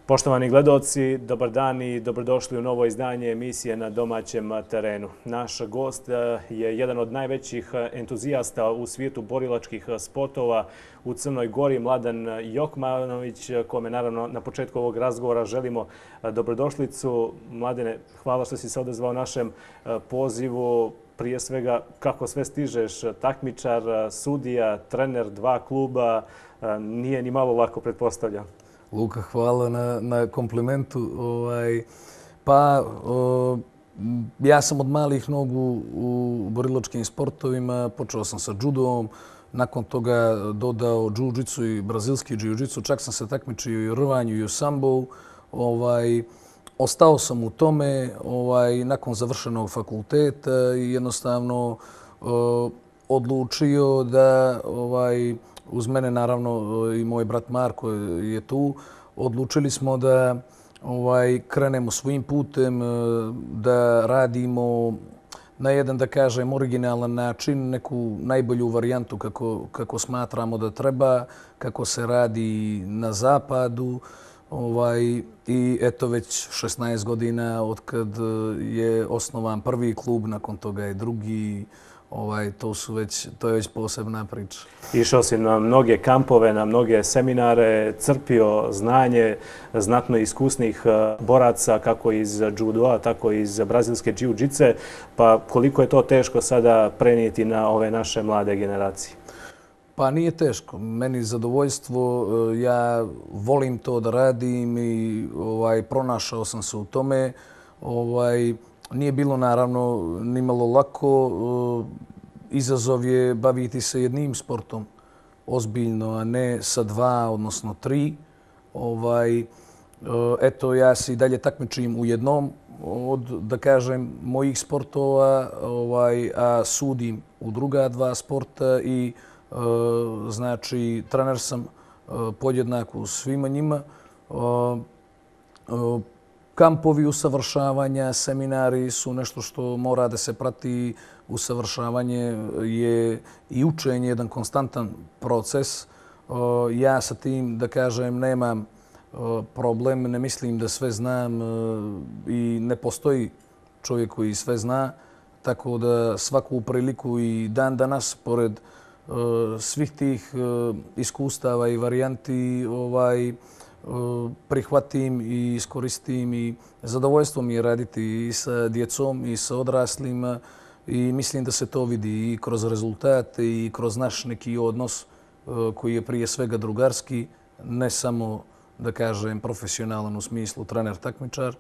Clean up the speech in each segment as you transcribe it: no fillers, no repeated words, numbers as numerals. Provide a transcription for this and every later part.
Poštovani gledaoci, dobar dan i dobrodošli u novo izdanje emisije Na domaćem terenu. Naš gost je jedan od najvećih entuzijasta u svijetu borilačkih sportova u Crnoj Gori, Mladen Jokmanović, kome naravno na početku ovog razgovora želimo dobrodošlicu. Mladene, hvala što si se odazvao našem pozivu. Prije svega, kako sve stižeš, takmičar, sudija, trener, dva kluba, nije ni malo lako, pretpostavljam. Luka, hvala na komplimentu. Ja sam od malih nogu u borilačkim sportovima. Počeo sam sa judom, nakon toga dodao jiu-jitsu i brazilski jiu-jitsu. Čak sam se takmičio i u rvanju i u sambou. Ostao sam u tome nakon završenog fakulteta i jednostavno odlučio da uz mene naravno i moj brat Marko je tu. Odlučili smo da krenemo svojim putem, da radimo na jedan, da kažem, originalan način, neku najbolju varijantu kako smatramo da treba, kako se radi na zapadu. I eto već 16 godina od kad je osnovan prvi klub, nakon toga je drugi. To je već posebna priča. Išao si na mnoge kampove, na mnoge seminare, crpio znanje znatno iskusnih boraca, kako iz judoa, tako i iz brazilske jiu-jitse. Pa koliko je to teško sada prenijeti na ove naše mlade generacije? Pa nije teško. Meni zadovoljstvo. Ja volim to da radim i pronašao sam se u tome. Nije bilo naravno nimalo lako. Izazov je baviti se jednim sportom ozbiljno, a ne sa dva, odnosno tri. Eto, ja se i dalje takmičim u jednom od, da kažem, mojih sportova, a sudim u druga dva sporta i znači trener sam podjednako u svima njima. Kampovi usavršavanja, seminari su nešto što mora da se prati. Usavršavanje je i učenje, jedan konstantan proces. Ja sa tim, da kažem, nemam problem, ne mislim da sve znam i ne postoji čovjek koji sve zna. Tako da svaku priliku i dan danas, pored svih tih iskustava i varijanti, prihvatim i iskoristim i zadovoljstvo mi je raditi i sa djecom i sa odraslima i mislim da se to vidi i kroz rezultate i kroz naš neki odnos koji je prije svega drugarski, ne samo, da kažem, profesionalan u smislu trener-takmičar.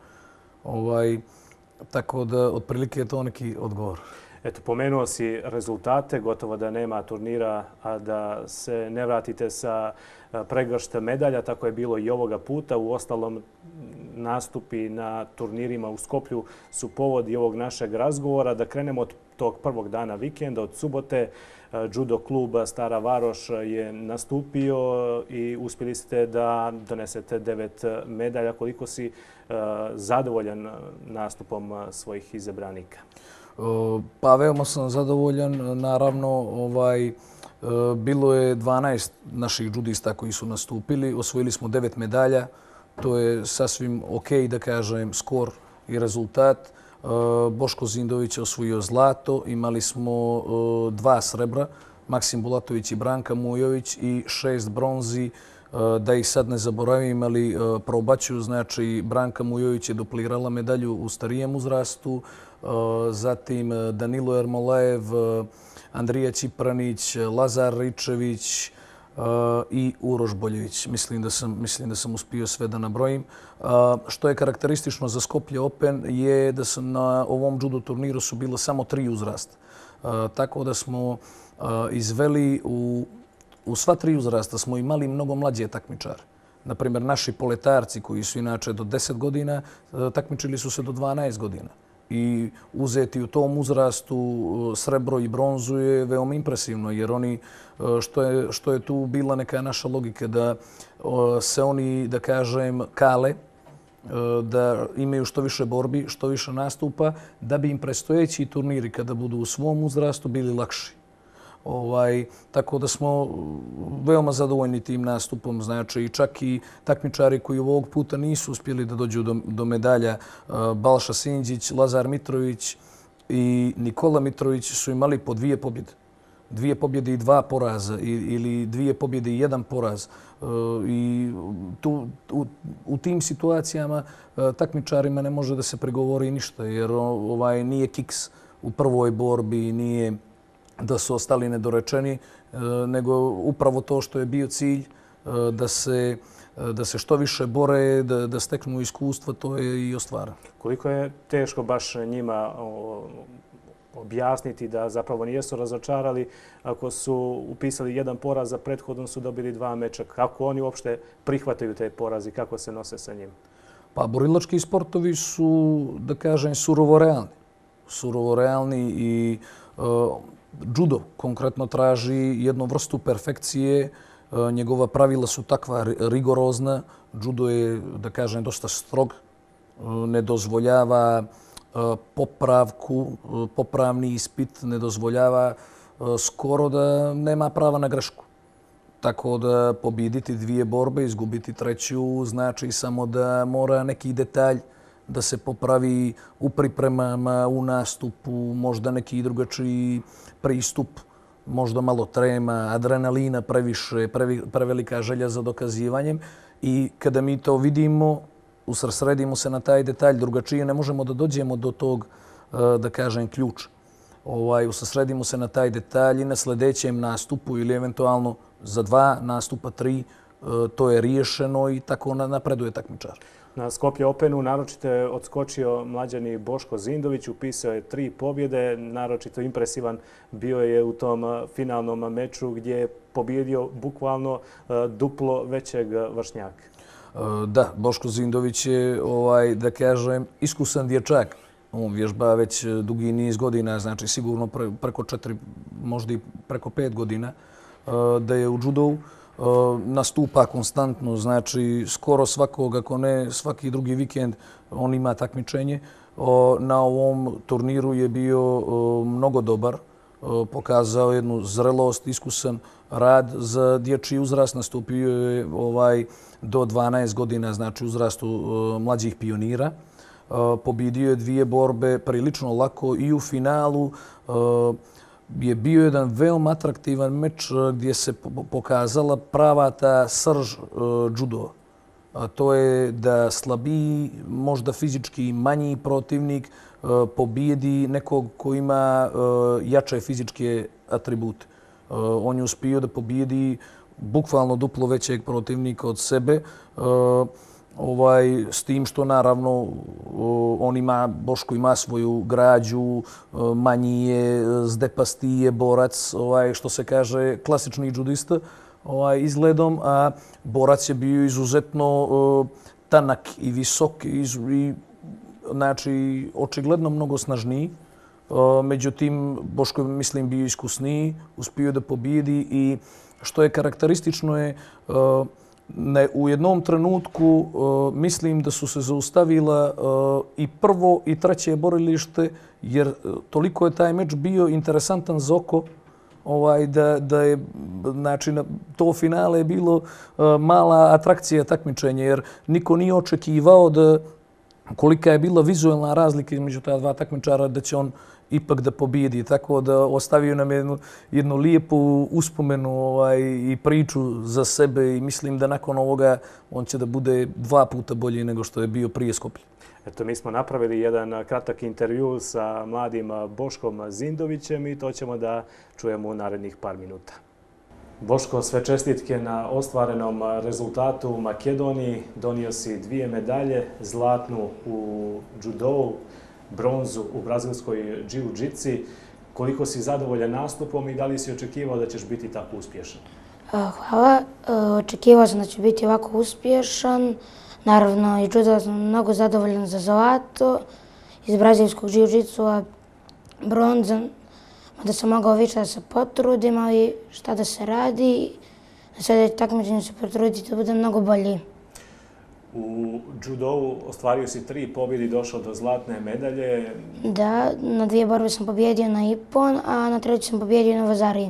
Tako da otprilike je to neki odgovor. Eto, pomenuo si rezultate, gotovo da nema turnira, a da se ne vratite sa pregršt medalja. Tako je bilo i ovoga puta. U ostalom, nastupi na turnirima u Skoplju su povod i ovog našeg razgovora. Da krenemo od tog prvog dana vikenda, od subote. Judo klub Stara Varoš je nastupio i uspjeli ste da donesete 9 medalja. Koliko si zadovoljan nastupom svojih izabranika? Pa veoma sam zadovoljan. Naravno, bilo je 12 naših judista koji su nastupili. Osvojili smo 9 medalja. To je sasvim ok, da kažem, skor i rezultat. Boško Zindović je osvojio zlato. Imali smo 2 srebra. Maksim Bulatović i Branka Mujović i 6 bronzi. Da ih sad ne zaboravim, ali probaću. Znači, Branka Mujović je duplirala medalju u starijem uzrastu. Zatim Danilo Ermolajev, Andrija Čipranić, Lazar Ričević i Uroš Boljević. Mislim da sam uspio sve da nabrojim. Što je karakteristično za Skoplje Open je da su na ovom judo turniru su bilo samo 3 uzrasta. Tako da smo izveli u sva 3 uzrasta smo imali mnogo mlađe takmičare. Naprimjer, naši poletarci koji su inače do 10 godina takmičili su se do 12 godina. I uzeti u tom uzrastu srebro i bronzu je veoma impresivno, jer oni, što je tu bila neka naša logika, da se oni, da kažem, kale, da imaju što više borbi, što više nastupa, da bi im predstojeći turniri kada budu u svom uzrastu bili lakši. Tako da smo veoma zadovoljni tim nastupom. Znači, čak i takmičari koji ovog puta nisu uspjeli da dođu do medalja, Balša Sinđić, Lazar Mitrović i Nikola Mitrović su imali po 2 pobjede. 2 pobjede i 2 poraza ili 2 pobjede i 1 poraz. I u tim situacijama takmičarima ne može da se pregovori ništa jer nije kiks u prvoj borbi, nije da su ostali nedorečeni, nego upravo to što je bio cilj da se što više bore, da steknu iskustva, to je i ostvara. Koliko je teško baš njima objasniti da zapravo nijesu razočarali ako su upisali 1 poraz, a prethodno su dobili 2 meča. Kako oni uopšte prihvataju te porazi, kako se nose sa njim? Pa borilački sportovi su, da kažem, surovo realni. Surovo realni i judo konkretno traži jednu vrstu perfekcije. Njegova pravila su takva rigorozna. Judo je, da kažem, dosta strog. Ne dozvoljava popravku, popravni ispit, ne dozvoljava skoro da nema prava na grešku. Tako da pobjediti 2 borbe, izgubiti 3. znači samo da mora neki detalj da se popravi u pripremama, u nastupu, možda neki drugačiji pristup, možda malo trema, adrenalina previše, prevelika želja za dokazivanjem. I kada mi to vidimo, usredsredimo se na taj detalj, drugačije ne možemo da dođemo do tog, da kažem, ključa. Usredsredimo se na taj detalj i na sljedećem nastupu ili eventualno za 2 nastupa, 3, to je riješeno i tako napreduje takmičar. Na Skopje Openu naročito je odskočio mlađani Boško Zindović, upisao je 3 pobjede, naročito impresivan bio je u tom finalnom meču gdje je pobjedio bukvalno duplo većeg vršnjaka. Da, Boško Zindović je, da kažem, iskusan dječak. On vježba već dugi niz godina, znači sigurno preko 4, možda i preko 5 godina da je u judovu. Nastupa konstantno, znači skoro svakog, ako ne svaki drugi vikend, on ima takmičenje. Na ovom turniru je bio mnogo dobar, pokazao jednu zrelost, iskusan rad za dječji uzrast. Nastupio je do 12 godina, znači uzrastu mlađih pionira. Pobjedio je 2 borbe prilično lako i u finalu je bio jedan veoma atraktivan meč gdje se pokazala prava ta srž judo. To je da slabiji, možda fizički manji protivnik pobijedi nekog ko ima jače fizičke atribute. On je uspio da pobijedi bukvalno duplo većeg protivnika od sebe. S tim što naravno Boško ima svoju građu, manji je, zdepastiji je borac, što se kaže klasični judista izgledom, a borac je bio izuzetno tanak i visok i znači očigledno mnogo snažniji. Međutim, Boško je, mislim, bio iskusniji, uspio da pobijedi i što je karakteristično je u jednom trenutku mislim da su se zaustavila i prvo i treće borilište jer toliko je taj meč bio interesantan za oko da je, znači, to finale je bilo mala atrakcija takmičenja jer niko nije očekivao da kolika je bila vizualna razlika između ta 2 takmičara da će on ipak da pobijedi. Tako da ostavio nam jednu lijepu uspomenu i priču za sebe i mislim da nakon ovoga on će da bude 2 puta bolji nego što je bio prije Skoplja. Eto, mi smo napravili jedan kratak intervju sa mladim Boškom Zindovićem i to ćemo da čujemo u narednih par minuta. Boško, sve čestitke na ostvarenom rezultatu u Makedoniji. Donio si 2 medalje, zlatnu u judovu, bronzu u brazilskoj jiu-jitsi. Koliko si zadovoljan nastupom i da li si očekivao da ćeš biti tako uspješan? Hvala. Očekivao sam da ću biti ovako uspješan. Naravno, i judo sam mnogo zadovoljan za zlato iz brazilskog jiu-jitsu, bronza. Da sam mogao više da se potrudim, ali šta da se radi. Na sljedećem takmičenju se potruditi da bude mnogo bolji. U judovu ostvario si 3 pobjede i došao do zlatne medalje. Da, na 2 borbe sam pobjedio na Ipon, a na 3 sam pobjedio na Vazariji.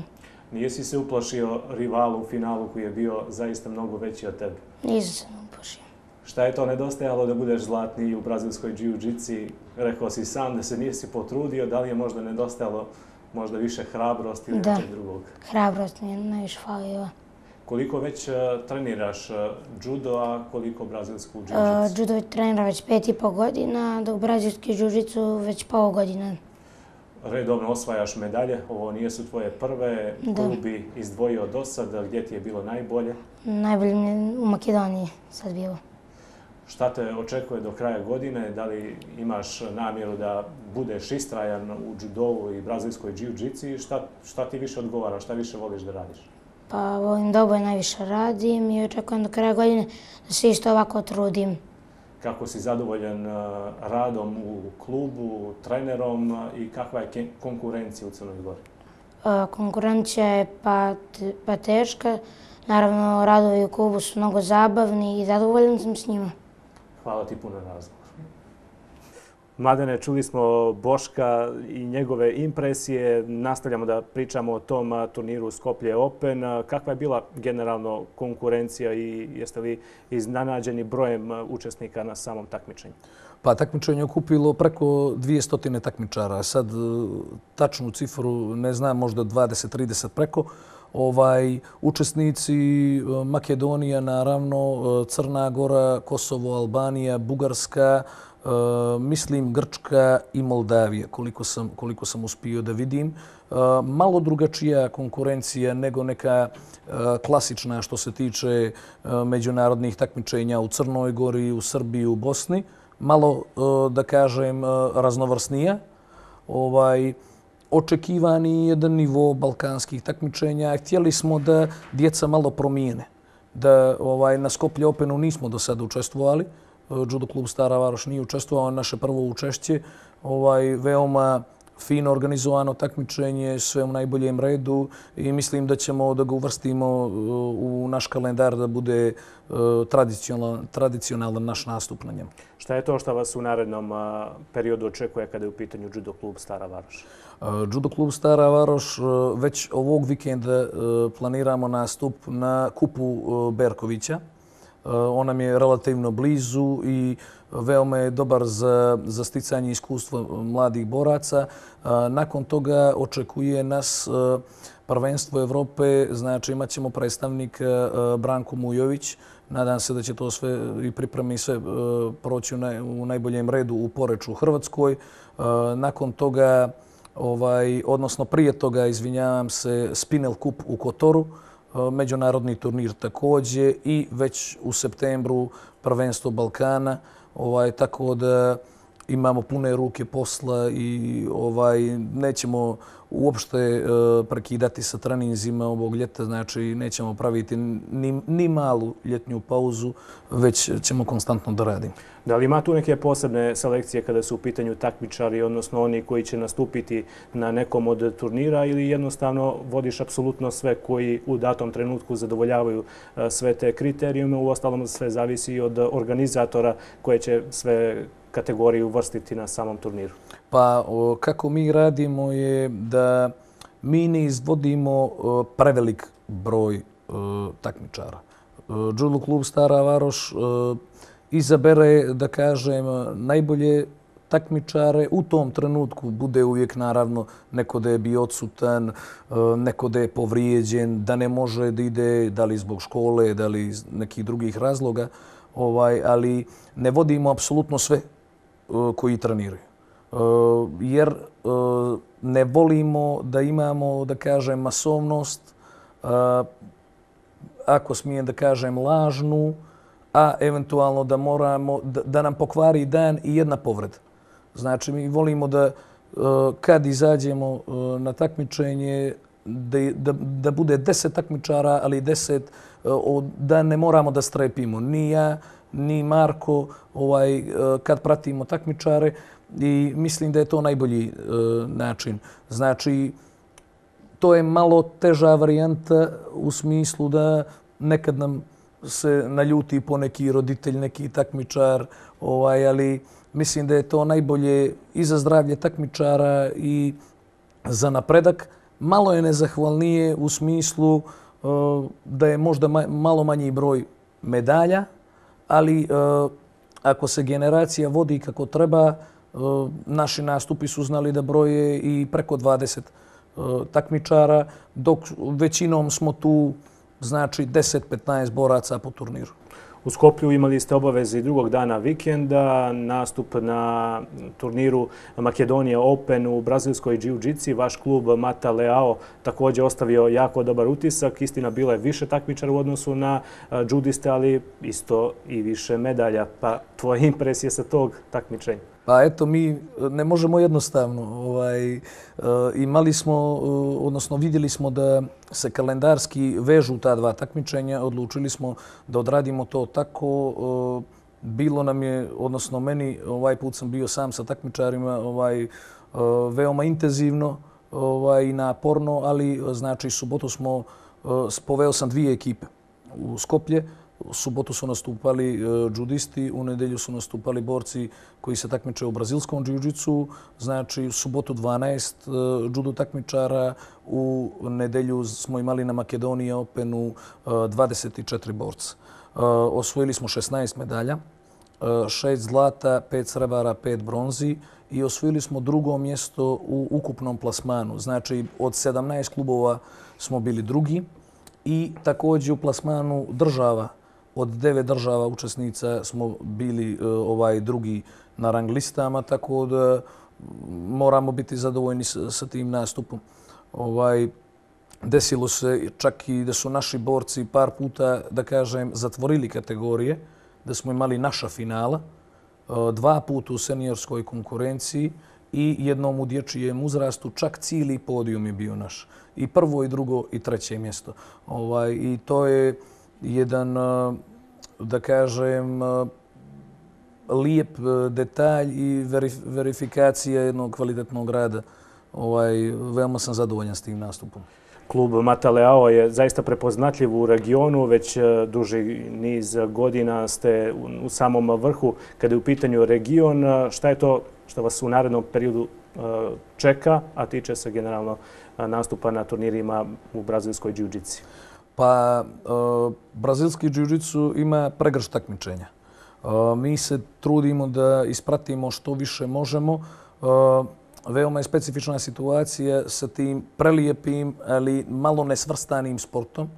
Nije si se uplašio rivalu u finalu koji je bio zaista mnogo veći od tebe? Nisam se uplašio. Šta je to nedostajalo da budeš zlatni u brazilskoj jiu-jitsi? Rekao si sam da se nisi potrudio, da li je možda nedostajalo možda više hrabrosti ili nečeg drugog? Hrabrost mi je najviše falila. Koliko već treniraš judo, a koliko brazilsku jiu-jitsu? Judo trenira već 5,5 godina, dok brazilski jiu-jitsu već pola godine. Redovno osvajaš medalje, ovo nijesu tvoje prve, koju bi izdvojio do sada, gdje ti je bilo najbolje? Najbolje mi je u Makedoniji sad bilo. Šta te očekuje do kraja godine? Da li imaš namjeru da budeš istrajan u judovu i brazilskoj jiu-jitsi? Šta ti više odgovara, šta više voliš da radiš? Pa volim da oboje najviše radim i očekujem do kraja godine da se isto ovako trudim. Kako si zadovoljan radom u klubu, trenerom i kakva je konkurencija u Crnoj Gori? Konkurencija je pa teška. Naravno, radovi u klubu su mnogo zabavni i zadovoljan sam s njima. Hvala ti puno na razgovor. Mladene, čuli smo Boška i njegove impresije. Nastavljamo da pričamo o tom turniru Skoplje Open. Kakva je bila generalno konkurencija i jeste li iznenađeni brojem učesnika na samom takmičenju? Pa takmičenje je okupilo preko 200 takmičara. Sad tačnu cifru ne znam, možda 20-30 preko. Učesnici Makedonija, naravno, Crna Gora, Kosovo, Albanija, Bugarska, mislim Grčka i Moldavija, koliko sam uspio da vidim. Malo drugačija konkurencija nego neka klasična što se tiče međunarodnih takmičenja u Crnoj Gori, u Srbiji, u Bosni. Malo, da kažem, raznovrsnija. Očekivani jedan nivo balkanskih takmičenja. Htjeli smo da djeca malo promijene. Da na Skoplje Openu nismo do sada učestvovali. Judo klub Stara Varoš nije učestvovao, naše prvo učešće. Veoma fino organizovano takmičenje, sve u najboljem redu i mislim da ćemo da ga uvrstimo u naš kalendar da bude tradicionalan naš nastup na njemu. Šta je to što vas u narednom periodu očekuje kada je u pitanju Judo klub Stara Varoš? Judo klub Stara Varoš već ovog vikenda planiramo nastup na kupu Berkovića. On nam je relativno blizu i veoma je dobar za sticanje iskustva mladih boraca. Nakon toga očekuje nas prvenstvo Evrope, znači imat ćemo predstavnika Branko Mujović. Nadam se da će to sve i pripremi sve proći u najboljem redu u Poreču u Hrvatskoj. Nakon toga, odnosno prije toga, izvinjavam se, Spinel Kup u Kotoru. Međunarodni turnir također i već u septembru prvenstvo Balkana, tako da imamo pune ruke posla i nećemo uopšte prekidati sa treninzima ovog ljeta, znači nećemo praviti ni malu ljetnju pauzu, već ćemo konstantno da radimo. Da li ima tu neke posebne selekcije kada su u pitanju takmičari, odnosno oni koji će nastupiti na nekom od turnira ili jednostavno vodiš apsolutno sve koji u datom trenutku zadovoljavaju sve te kriterijume, uostalom sve zavisi od organizatora koje će sve kategorije uvrstiti na samom turniru? Pa kako mi radimo je da mi ne izvodimo prevelik broj takmičara. Judo klub Stara Varoš izabere, da kažem, najbolje takmičare. U tom trenutku bude uvijek, naravno, neko da je bio odsutan, neko da je povrijeđen, da ne može da ide, da li zbog škole, da li iz nekih drugih razloga, ali ne vodimo apsolutno sve koji treniraju. Jer ne volimo da imamo, da kažem, masovnost, ako smijem da kažem, lažnu, a eventualno da moramo, da nam pokvari dan i jedna povreda. Znači, mi volimo da kad izađemo na takmičenje, da bude 10 takmičara, ali 10 da ne moramo da strepimo. Ni ja, ni Marko, kad pratimo takmičare i mislim da je to najbolji način. Znači, to je malo teža varijanta u smislu da nekad nam se naljuti po neki roditelj, neki takmičar, ali mislim da je to najbolje i za zdravlje takmičara i za napredak, malo je nezahvalnije u smislu da je možda malo manji broj medalja, ali ako se generacija vodi kako treba, naši nastupi su znali da broje i preko 20 takmičara, dok većinom smo tu, znači 10-15 boraca po turniru. U Skoplju imali ste obaveze i drugog dana vikenda, nastup na turniru Makedonija Open u brazilskoj jiu-jitsi. Vaš klub Mata Leao također ostavio jako dobar utisak. Istina, bilo je više takmičara u odnosu na judiste, ali isto i više medalja. Pa tvoje impresije sa tog takmičenja? Pa eto, mi ne možemo jednostavno. Imali smo, odnosno vidjeli smo da se kalendarski vežu ta dva takmičenja. Odlučili smo da odradimo to tako. Bilo nam je, odnosno meni, ovaj put sam bio sam sa takmičarima, veoma intenzivno i naporno, ali znači subotu smo, poveo sam 2 ekipe u Skoplje. U subotu su nastupali judisti, u nedelju su nastupali borci koji se takmiče u brazilskom jiu-jitsu. Znači, u subotu 12 judo takmičara, u nedelju smo imali na Makedonija Openu 24 borca. Osvojili smo 16 medalja, 6 zlata, 5 srebara, 5 bronzi i osvojili smo 2. mjesto u ukupnom plasmanu. Znači, od 17 klubova smo bili drugi i također u plasmanu država. Od 9 država učesnica smo bili drugi na rang listama, tako da moramo biti zadovoljni sa tim nastupom. Desilo se čak i da su naši borci par puta, da kažem, zatvorili kategorije, da smo imali naša finala, 2 puta u seniorskoj konkurenciji i jednom u dječjem uzrastu, čak cijeli podijum je bio naš. I 1., i 2., i 3. mjesto. I to je jedan, da kažem, lijep detalj i verifikacija jednog kvalitetnog rada. Veoma sam zadovoljan s tim nastupom. Klub Mata Leao je zaista prepoznatljiv u regionu. Već duži niz godina ste u samom vrhu kada je u pitanju region. Šta je to što vas u narednom periodu čeka, a tiče se generalno nastupa na turnirima u brazilskoj jiu-jitsi? Pa, brazilski jiu-jitsu ima pregršt takmičenja. Mi se trudimo da ispratimo što više možemo. Veoma je specifična situacija sa tim prelijepim, ali malo nesvrstanim sportom,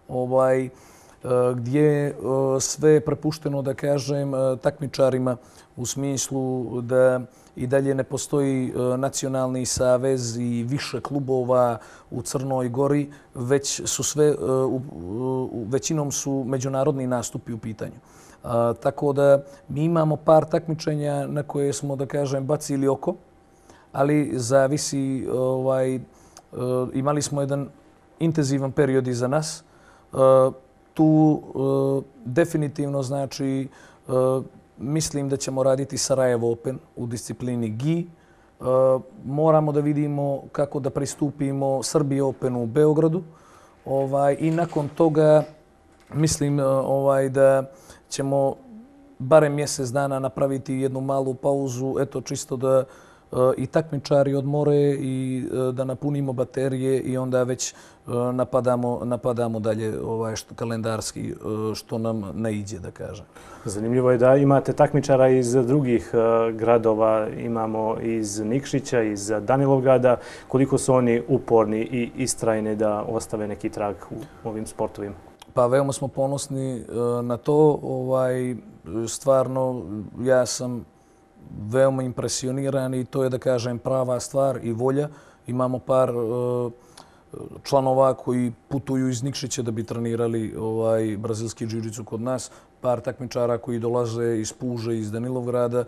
gdje je sve prepušteno, da kažem, takmičarima u smislu da i dalje ne postoji nacionalni savez i više klubova u Crnoj Gori, već su sve, većinom su međunarodni nastupi u pitanju. Tako da mi imamo par takmičenja na koje smo, da kažem, bacili oko, ali zavisi, imali smo jedan intenzivan period iza nas. Tu definitivno, znači, mislim da ćemo raditi Sarajevo Open u disciplini GI. Moramo da vidimo kako da pristupimo Srbiji Openu u Beogradu. I nakon toga mislim da ćemo barem mjesec dana napraviti jednu malu pauzu, eto čisto da i takmičari odmore i da napunimo baterije i onda već napadamo dalje kalendarski što nam ne iđe, da kažem. Zanimljivo je da imate takmičara iz drugih gradova. Imamo iz Nikšića, iz Danilovgrada. Koliko su oni uporni i istrajni da ostave neki trag u ovim sportovima? Pa veoma smo ponosni na to. Stvarno, ja sam veoma impresioniran i to je, da kažem, prava stvar i volja. Imamo par članova koji putuju iz Nikšića da bi trenirali brazilski jiu-jitsu kod nas, par takmičara koji dolaze iz Puže, iz Danilovgrada.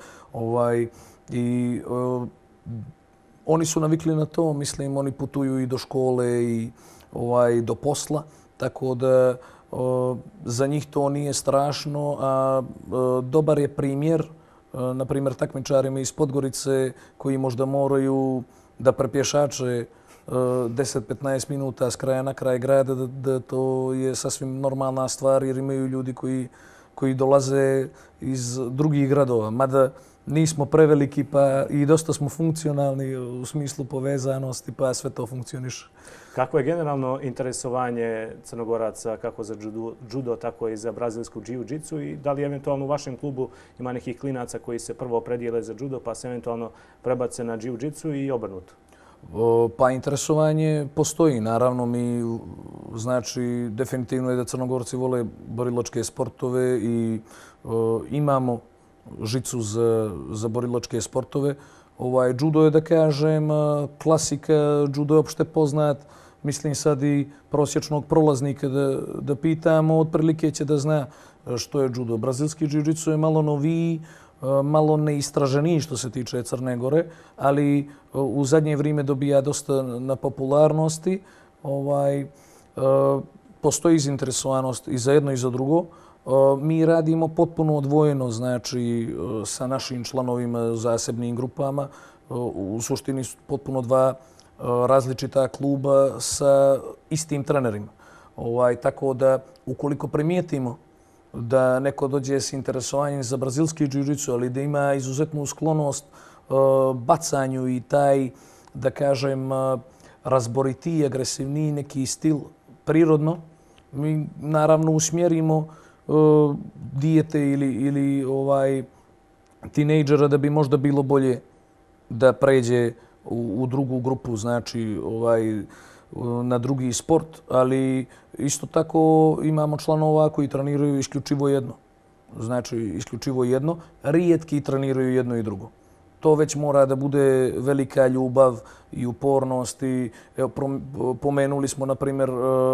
Oni su navikli na to, mislim, oni putuju i do škole i do posla, tako da za njih to nije strašno, a dobar je primjer, na primjer, takmičarima iz Podgorice koji možda moraju da prepješače 10-15 minuta s kraja na kraj grada, da to je sasvim normalna stvar jer imaju ljudi koji koji dolaze iz drugih gradova. Mada nismo preveliki pa i dosta smo funkcionalni u smislu povezanosti pa sve to funkcioniše. Kako je generalno interesovanje Crnogoraca kako za judo, tako i za brazilsku jiu-jitsu i da li eventualno u vašem klubu ima nekih klinaca koji se prvo opredijele za judo pa se eventualno prebace na jiu-jitsu i obrnuto? Pa interesovanje postoji. Naravno, mi znači definitivno je da Crnogorci vole borilačke sportove i imamo žicu za borilačke sportove. Judo je, da kažem, klasika, judo je opšte poznat. Mislim sad i prosječnog prolaznika da pitamo, otprilike će da zna što je judo. Brazilski jiu-jitsu je malo noviji, malo neistraženiji što se tiče Crne Gore, ali u zadnje vrijeme dobija dosta na popularnosti. Postoji zainteresovanost i za jedno i za drugo. Mi radimo potpuno odvojeno, znači sa našim članovima, zasebnim grupama. U suštini su potpuno dva različita kluba sa istim trenerima. Tako da ukoliko primijetimo da neko dođe s interesovanjem za brazilski jiu-jitsu, ali da ima izuzetnu sklonost bacanju i taj, da kažem, razboritiji, agresivniji neki stil prirodno, mi naravno usmjerimo dijete ili tinejdžera da bi možda bilo bolje da pređe u drugu grupu, znači na drugi sport, ali isto tako imamo članova koji treniraju isključivo jedno. Znači isključivo jedno, rijetki treniraju jedno i drugo. To već mora da bude velika ljubav i upornost. Pomenuli smo, na primjer,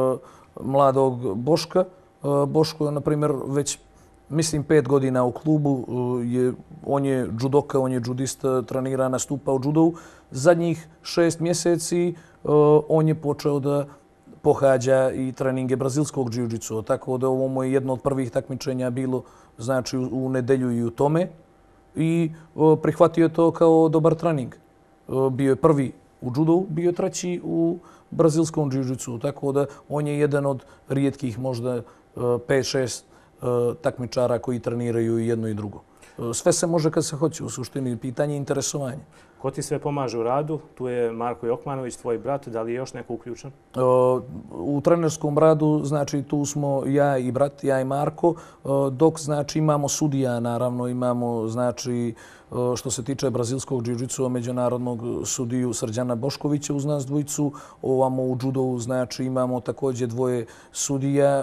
mladog Boška. Boško je, na primjer, već, mislim, 5 godina u klubu. On je judoka, on je judista, trenira, nastupa u judovu. Zadnjih 6 mjeseci on je počeo da pohađa i treninge brazilskog jiu-jitsu. Tako da ovo mu je jedno od prvih takmičenja bilo, znači, u nedelju i u tome. I prihvatio je to kao dobar trening. Bio je prvi u judovu, bio je treći u brazilskom jiu-jitsu. Tako da on je jedan od rijetkih možda 5-6 takmičara koji treniraju i jedno i drugo. Sve se može kad se hoće, u suštini pitanje interesovanja. Ko ti sve pomaže u radu? Tu je Marko Jokmanović, tvoj brat. Da li je još neko uključen? U trenerskom radu, znači, tu smo ja i brat, ja i Marko, dok, znači, imamo sudija, naravno, imamo, znači, što se tiče brazilskog jiu-jitsu, međunarodnog sudiju Srđana Boškovića uz nas dvojicu. Ovamo u judovu, znači, imamo također dvoje sudija,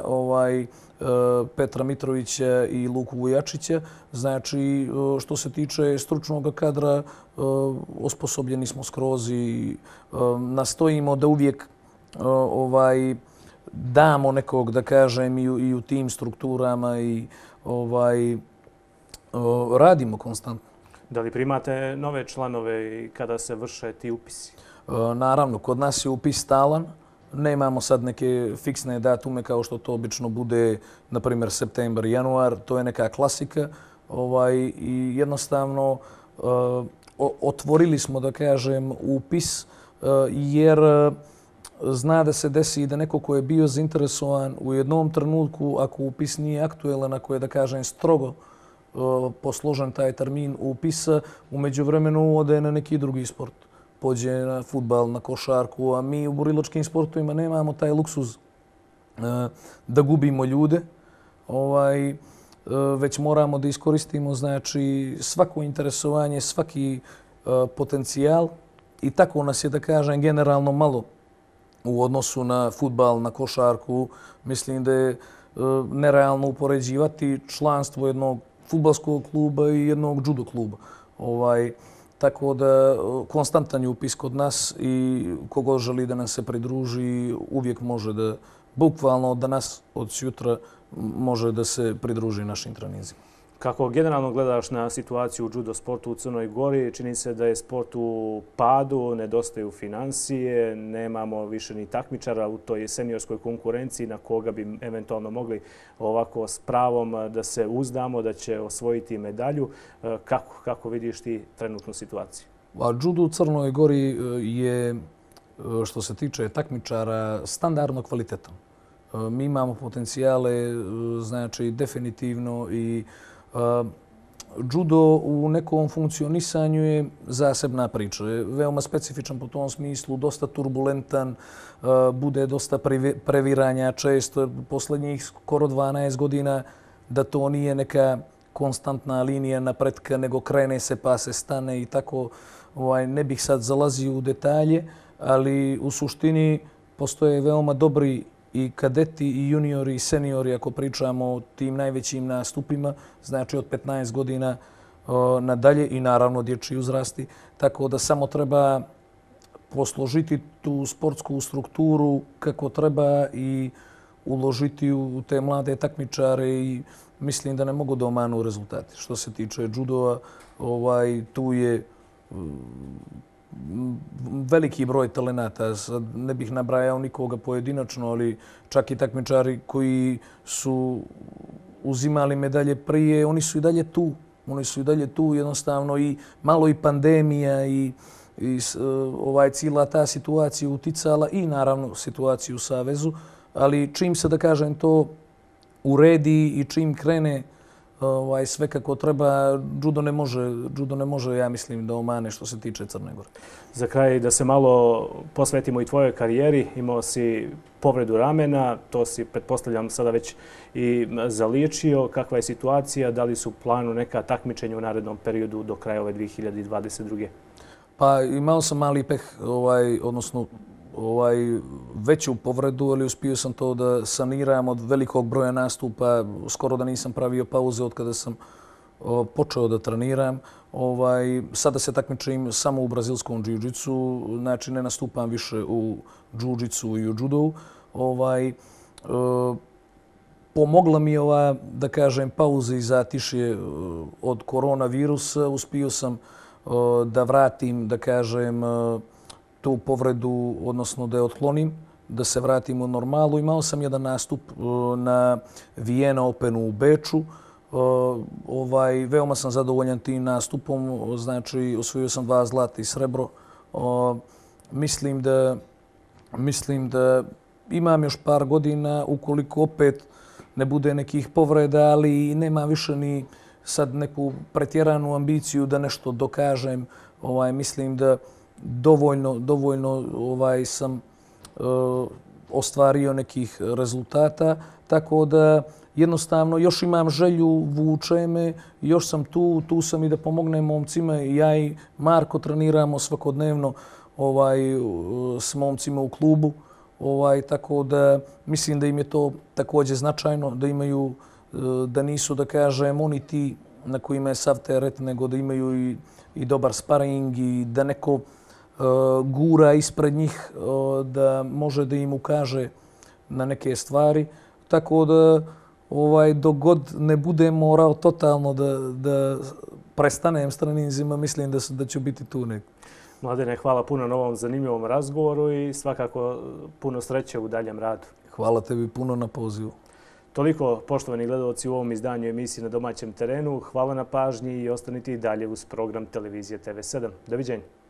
Petra Mitrovića i Luku Vujačića. Znači, što se tiče stručnog kadra, osposobljeni smo skroz i nastojimo da uvijek damo nekog, da kažem, i u tim strukturama i radimo konstantno. Da li primate nove članove i kada se vrše ti upisi? Naravno, kod nas je upis stalan. Nemamo sad neke fiksne datume kao što to obično bude, na primjer, septembar, januar. To je neka klasika. I jednostavno otvorili smo, da kažem, upis jer zna da se desi da neko ko je bio zainteresovan u jednom trenutku, ako upis nije aktuelan, ako je, da kažem, strogo posložen taj termin upisa, u međuvremenu ode na neki drugi sport. Pođe na fudbal, na košarku, a mi u borilačkim sportovima nemamo taj luksuz da gubimo ljude, već moramo da iskoristimo, znači, svako interesovanje, svaki potencijal i tako nas je, da kažem, generalno malo u odnosu na fudbal, na košarku. Mislim da je nerealno upoređivati članstvo jednog fudbalskog kluba i jednog judo kluba. Tako da konstantan je upis kod nas i kogo želi da nam se pridruži uvijek može da, bukvalno od danas, od sutra, može da se pridruži našim treninzima. Kako generalno gledaš na situaciju u judo sportu u Crnoj Gori? Čini se da je sport u padu, nedostaju financije, nemamo više ni takmičara u toj seniorskoj konkurenciji na koga bi eventualno mogli ovako s pravom da se uzdamo da će osvojiti medalju. Kako vidiš ti trenutnu situaciju? Judo u Crnoj Gori je, što se tiče takmičara, standardno kvalitetan. Mi imamo potencijale, znači definitivno i judo u nekom funkcionisanju je zasebna priča. Je veoma specifičan po tom smislu, dosta turbulentan, bude dosta previranja često. Poslednjih skoro 12 godina da to nije neka konstantna linija napretka, nego krene se pa se stane i tako. Ne bih sad zalazio u detalje, ali u suštini postoje veoma dobri i kadeti, i juniori, i seniori, ako pričamo o tim najvećim nastupima, znači od 15 godina nadalje i naravno dječji uzrasti. Tako da samo treba posložiti tu sportsku strukturu kako treba i uložiti u te mlade takmičare i mislim da ne mogu da omanu rezultati. Što se tiče judova, tu je veliki broj talenata. Ne bih nabrajao nikoga pojedinačno, ali čak i takmičari koji su uzimali medalje prije, oni su i dalje tu. Oni su i dalje tu jednostavno i malo i pandemija i cijela ta situacija uticala i naravno situaciju u Savezu. Ali čim se, da kažem, to uredi i čim krene sve kako treba, judo ne može, ja mislim, da omane što se tiče Crne Gore. Za kraj da se malo posvetimo i tvojoj karijeri. Imao si povredu ramena, to si, pretpostavljam, sada već i zaličio. Kakva je situacija? Da li su u planu neka takmičenja u narednom periodu do kraja ove 2022. Pa imao sam mali peh, odnosno veću povredu, ali uspio sam to da saniram od velikog broja nastupa. Skoro da nisam pravio pauze od kada sam počeo da treniram. Sada se takmičim samo u brazilskom džiu-džicu, znači ne nastupam više u džiu-džicu i u judovu. Pomogla mi je ova, da kažem, pauza i zatišje od koronavirusa. Uspio sam da vratim, da kažem, tu povredu, odnosno da je otklonim, da se vratim u normalu. Imao sam jedan nastup na Vienna Openu u Beču. Veoma sam zadovoljan tim nastupom, znači osvojio sam 2 zlata i srebro. Mislim da imam još par godina, ukoliko opet ne bude nekih povreda, ali nema više ni sad neku pretjeranu ambiciju da nešto dokažem. Mislim da dovoljno sam ostvario nekih rezultata, tako da jednostavno još imam želju, vuče me, još sam tu sam i da pomognem momcima. Ja i Marko treniramo svakodnevno s momcima u klubu, tako da mislim da im je to također značajno, da imaju, da nisu, da kažem, oni ti na kojima je sav teret, nego da imaju i dobar sparing i da neko gura ispred njih, da može da im ukaže na neke stvari. Tako da dok god ne budem morao totalno da prestanem s treninzima, mislim da ću biti tu neko. Mladene, hvala puno na ovom zanimljivom razgovoru i svakako puno sreće u daljem radu. Hvala tebi puno na pozivu. Toliko, poštovani gledalci, u ovom izdanju emisije Na domaćem terenu. Hvala na pažnji i ostanite i dalje uz program Televizije TV7. Doviđenja.